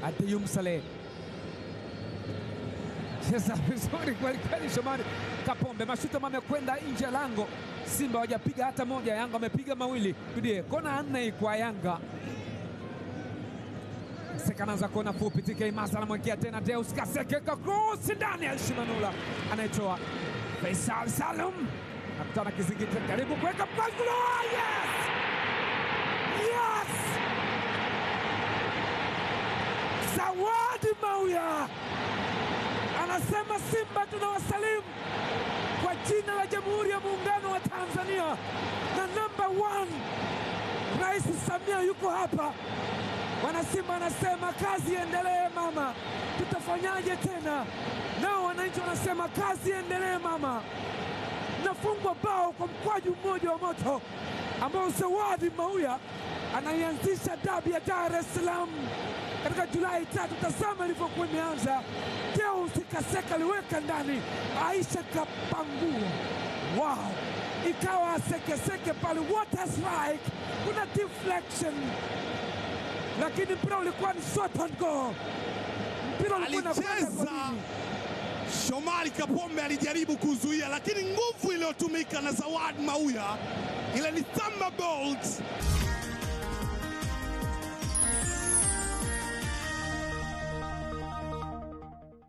Adeyum Saleh cheza vizuri kweli kweli. Shomari Kapombe, mashuto yamekwenda nje ya lango. Simba hawajapiga hata moja, Yanga wamepiga mawili. Bidie kona 4 kwa Yanga. Sekanaza kona fupi, TK Masa anamwekea tena Deus Kaseke, cross ndani ya Shimanula, anaitoa Faisal Salum, nakutana kizingiti karibu kuweka mpango. Yes! Yes! Zawadi Mauya anasema Simba tunawasalimu kwa jina la Jamhuri ya Muungano wa Tanzania na number 1 Rais Samia yuko hapa. Wanasimba anasema kazi endelee mama, tutafanyaje tena? Nao wananchi wanasema kazi endelee mama. Nafungwa bao kwa mkwaju mmoja wa moto ambao Zawadi Mauya anaianzisha dabi ya Dar es Salaam katika Julai 3. Tazama ilivyokuwa imeanza. Deus Kaseke aliweka ndani, Aisha kapangua. Wow! Ikawa sekeseke pale, what a strike! Kuna deflection, lakini mpira ulikuwa ni shot on goal. Mpira ulikuwa alicheza Shomari Kapombe, alijaribu kuzuia, lakini nguvu iliyotumika na Zawadi Mauya ile ni thunderbolt.